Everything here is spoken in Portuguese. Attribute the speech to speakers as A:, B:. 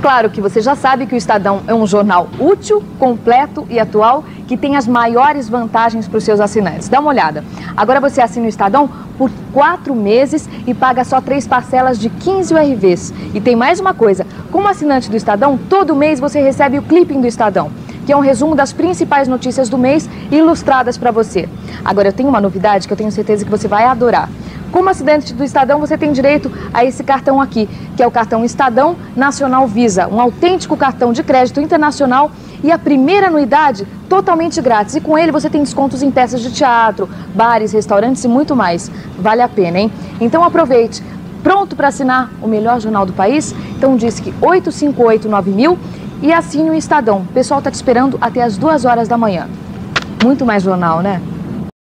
A: claro que você já sabe que o Estadão é um jornal útil, completo e atual, que tem as maiores vantagens para os seus assinantes. Dá uma olhada. Agora você assina o Estadão por 4 meses e paga só 3 parcelas de 15 URVs. E tem mais uma coisa, como assinante do Estadão, todo mês você recebe o Clipping do Estadão, que é um resumo das principais notícias do mês ilustradas para você. Agora eu tenho uma novidade que eu tenho certeza que você vai adorar. Como assinante do Estadão, você tem direito a esse cartão aqui, que é o cartão Estadão Nacional Visa, um autêntico cartão de crédito internacional e a primeira anuidade totalmente grátis. E com ele você tem descontos em peças de teatro, bares, restaurantes e muito mais. Vale a pena, hein? Então aproveite. Pronto para assinar o melhor jornal do país? Então disque 858-9000 e assine o Estadão. O pessoal está te esperando até as 2 horas da manhã. Muito mais jornal, né?